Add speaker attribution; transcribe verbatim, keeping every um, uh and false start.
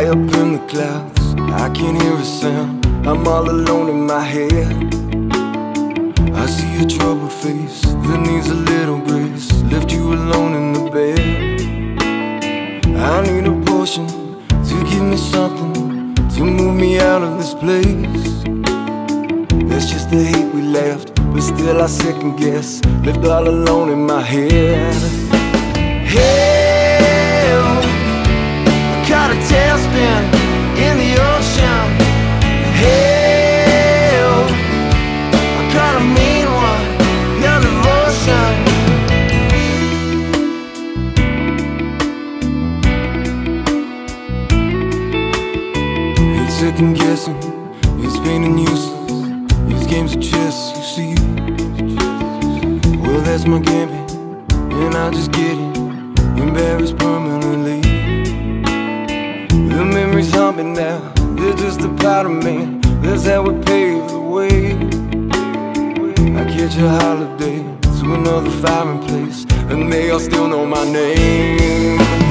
Speaker 1: High up in the clouds, I can't hear a sound. I'm all alone in my head. I see a troubled face that needs a little grace. Left you alone in the bed. I need a potion to give me something to move me out of this place. That's just the hate we left, but still I second guess. Left all alone in my head. Hell, I caught a tailspin in the ocean. Hell, I caught a mean one, your devotion. It's second guessing, it's pain and useless. These games of chess, you see. Well, that's my gambit, and I just get it embarrassed permanently. The memories haunt me now, they're just a part of me. That's how we pave the way. I catch a holiday to another firing place, and they all still know my name.